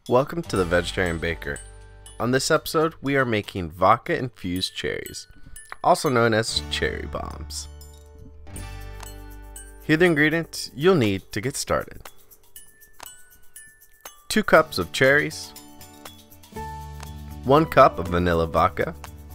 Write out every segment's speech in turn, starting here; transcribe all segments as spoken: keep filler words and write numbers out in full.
Welcome to the Vegetarian Baker. On this episode, we are making vodka infused cherries, also known as cherry bombs. Here are the ingredients you'll need to get started. Two cups of cherries, one cup of vanilla vodka,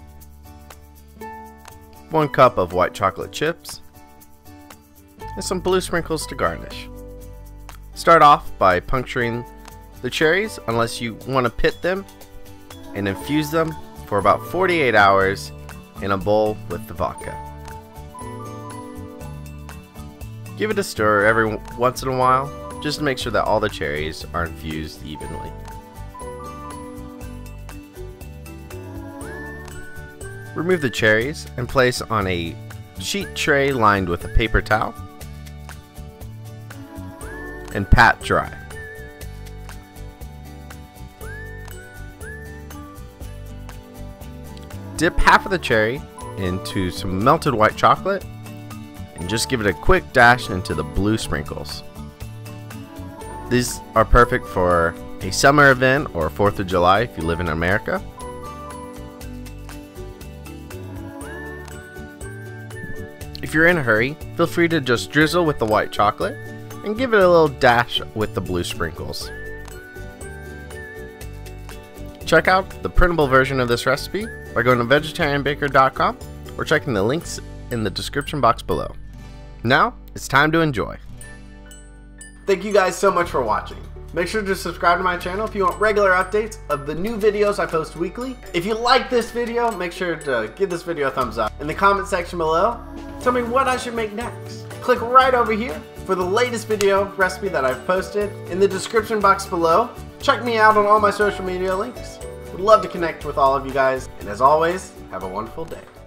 one cup of white chocolate chips, and some blue sprinkles to garnish. Start off by puncturing the cherries unless you want to pit them and infuse them for about forty-eight hours in a bowl with the vodka. Give it a stir every once in a while just to make sure that all the cherries are infused evenly. Remove the cherries and place on a sheet tray lined with a paper towel and pat dry. Dip half of the cherry into some melted white chocolate and just give it a quick dash into the blue sprinkles. These are perfect for a summer event or fourth of July if you live in America. If you're in a hurry, feel free to just drizzle with the white chocolate and give it a little dash with the blue sprinkles. Check out the printable version of this recipe by going to vegetarian baker dot com or checking the links in the description box below. Now, it's time to enjoy. Thank you guys so much for watching. Make sure to subscribe to my channel if you want regular updates of the new videos I post weekly. If you like this video, make sure to give this video a thumbs up. In the comment section below, tell me what I should make next. Click right over here for the latest video recipe that I've posted. In the description box below, check me out on all my social media links. Would love to connect with all of you guys, and as always, have a wonderful day.